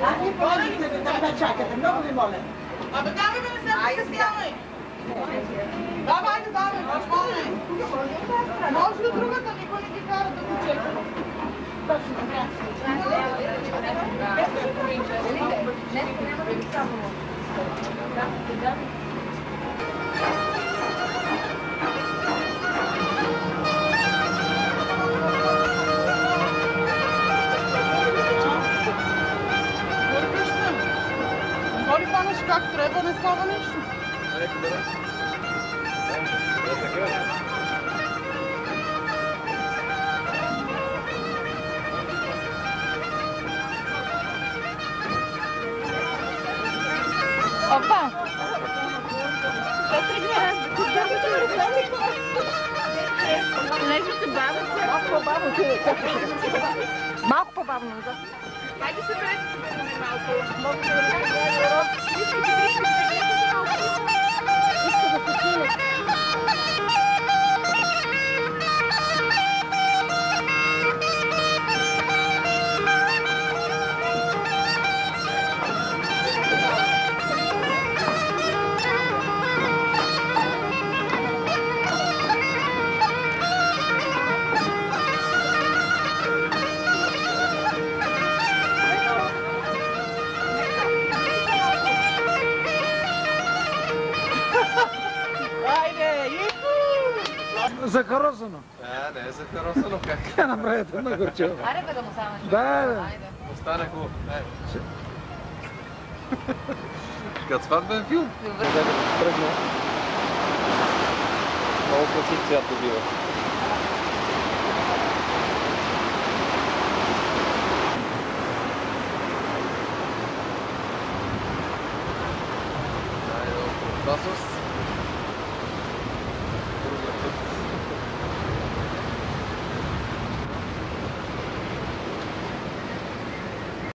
Да чакате, много ви моля. Абе, давай ме, не се притеснявай. Давай, може. Може от другата, никой не ги кара да го чека. Точно така. Горе панеш как трябва, не става нищо. Опа! Нещо се бавя. Малко по-бавно. Малко по-бавно назад. Хайде се пред малко. Захаросано. Не е захаросано, как? Тя направите на горчево. Аре бе да му станеш. Да. Остана хубаво. Като сватбен филм. Добре. Тръгна. Много красив цвят добива. Тасос.